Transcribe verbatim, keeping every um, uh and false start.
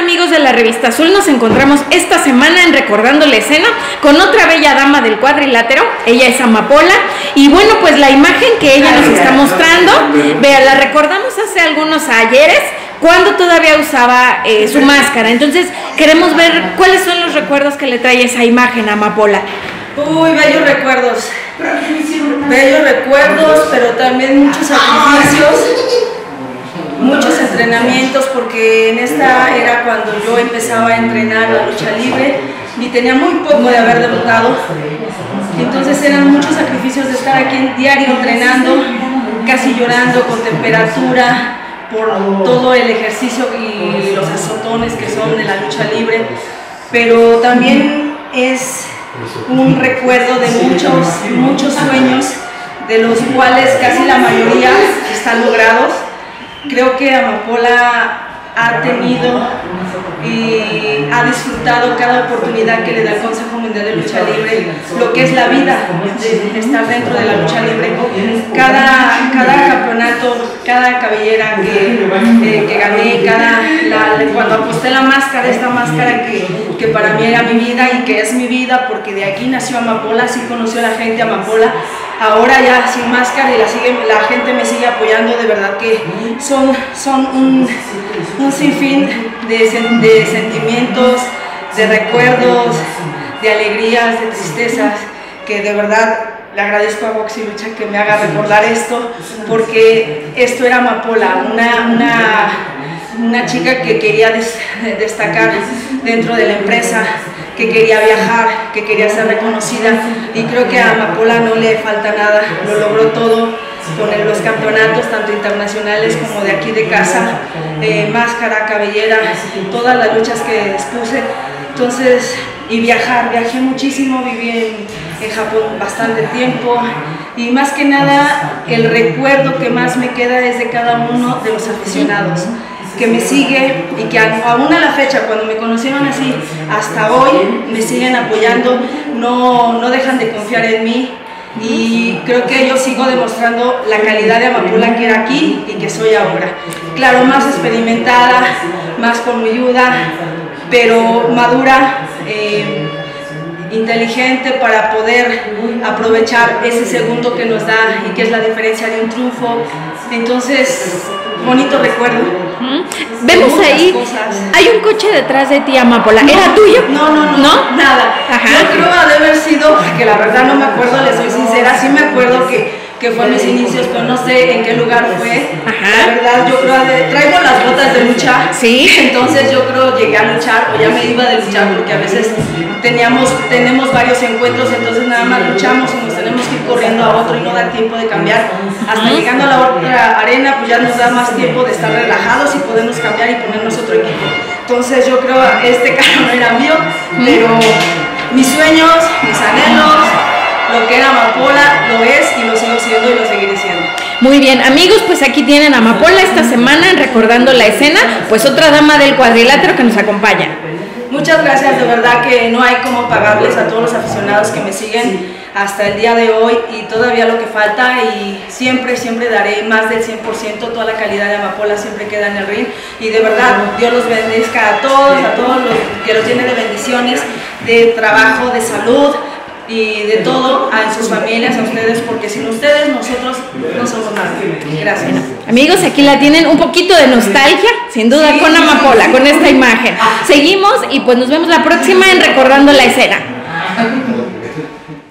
amigos de la Revista Azul? Nos encontramos esta semana en Recordando la Escena con otra bella dama del cuadrilátero. Ella es Amapola y bueno, pues la imagen que ella nos está mostrando, vea, la recordamos hace algunos ayeres cuando todavía usaba eh, su máscara. Entonces queremos ver cuáles son los recuerdos que le trae esa imagen a Amapola. Uy, bellos recuerdos, bellos recuerdos, pero también muchos sacrificios, muchos entrenamientos, porque en esta era cuando yo empezaba a entrenar la lucha libre y tenía muy poco de haber debutado. Entonces eran muchos sacrificios de estar aquí en diario entrenando, casi llorando con temperatura por todo el ejercicio y los azotones que son de la lucha libre, pero también es un recuerdo de muchos, muchos sueños, de los cuales casi la mayoría están logrados. Creo que Amapola ha tenido y ha disfrutado cada oportunidad que le da el Consejo Mundial de Lucha Libre, lo que es la vida de estar dentro de la lucha libre. Cada, cada campeonato, cada cabellera que, eh, que gané, cada, la, cuando aposté la máscara, esta máscara que, que para mí era mi vida y que es mi vida, porque de aquí nació Amapola, así conoció la gente Amapola. Ahora ya sin máscara y la, sigue, la gente me sigue apoyando, de verdad que son, son un, un sinfín de, de sentimientos, de recuerdos, de alegrías, de tristezas, que de verdad le agradezco a Box y Lucha que me haga recordar esto, porque esto era Amapola, una, una, una chica que quería des, destacar dentro de la empresa, que quería viajar, que quería ser reconocida, y creo que a Amapola no le falta nada, lo logró todo con los campeonatos tanto internacionales como de aquí de casa, eh, máscara, cabellera, todas las luchas que expuse. Entonces, y viajar, viajé muchísimo, viví en, en Japón bastante tiempo, y más que nada el recuerdo que más me queda es de cada uno de los aficionados que me sigue y que aún a la fecha, cuando me conocieron así, hasta hoy me siguen apoyando, no, no dejan de confiar en mí, y creo que yo sigo demostrando la calidad de Amapola que era aquí y que soy ahora. Claro, más experimentada, más con mi ayuda, pero madura, eh, inteligente para poder aprovechar ese segundo que nos da y que es la diferencia de un triunfo. Entonces, bonito recuerdo. Uh-huh. Vemos ahí, cosas. Hay un coche detrás de ti, Amapola. ¿Era no, tuyo? No, no, no, ¿No? Nada. Ajá. Yo creo ha de haber sido, que la verdad no me acuerdo, les soy sincera, sí me acuerdo que que fue mis inicios, pero no sé en qué lugar fue. Ajá. La verdad, yo creo, de, traigo las botas de lucha, sí. Entonces yo creo llegué a luchar, o ya me iba de luchar, porque a veces teníamos, tenemos varios encuentros, entonces nada más luchamos y nos tenemos que ir corriendo a otro y no da tiempo de cambiar. Hasta uh-huh. llegando a la otra arena, pues ya nos da más tiempo de estar relajados y podemos cambiar y ponernos otro equipo. Entonces yo creo este carro no era mío, uh-huh. pero mis sueños, mis anhelos, lo que era Amapola lo es y lo sigo siendo y lo seguiré siendo. Muy bien, amigos, pues aquí tienen a Amapola esta semana en Recordando la Escena, pues otra dama del cuadrilátero que nos acompaña. Muchas gracias, de verdad que no hay cómo pagarles a todos los aficionados que me siguen hasta el día de hoy y todavía lo que falta, y siempre, siempre daré más del cien por ciento, toda la calidad de Amapola siempre queda en el ring, y de verdad Dios los bendezca a todos, a todos los que los llene de bendiciones, de trabajo, de salud y de todo, a sus familias, a ustedes, porque sin ustedes nosotros no somos nada. Gracias. Bueno, amigos, aquí la tienen, un poquito de nostalgia, sin duda, sí, con Amapola, sí, con esta imagen. Seguimos y pues nos vemos la próxima en Recordando la Escena.